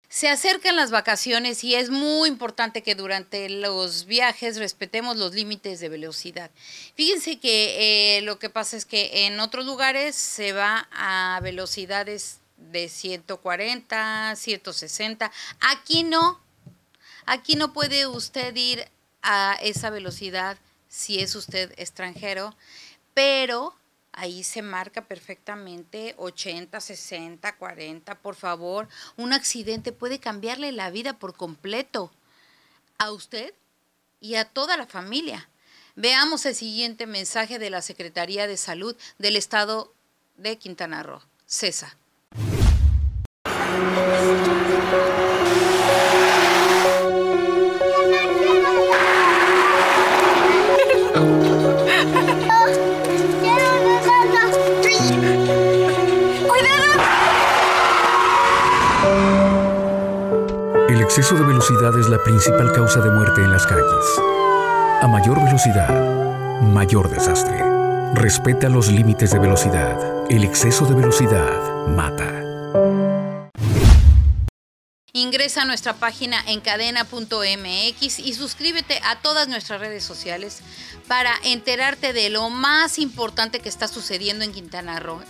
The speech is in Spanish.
Se acercan las vacaciones y es muy importante que durante los viajes respetemos los límites de velocidad. Fíjense que lo que pasa es que en otros lugares se va a velocidades de 140, 160. Aquí no. Aquí no puede usted ir a esa velocidad si es usted extranjero, pero ahí se marca perfectamente 80, 60, 40, por favor. Un accidente puede cambiarle la vida por completo a usted y a toda la familia. Veamos el siguiente mensaje de la Secretaría de Salud del Estado de Quintana Roo. Cesa. El exceso de velocidad es la principal causa de muerte en las calles. A mayor velocidad, mayor desastre. Respeta los límites de velocidad. El exceso de velocidad mata. Ingresa a nuestra página encadena.mx y suscríbete a todas nuestras redes sociales para enterarte de lo más importante que está sucediendo en Quintana Roo.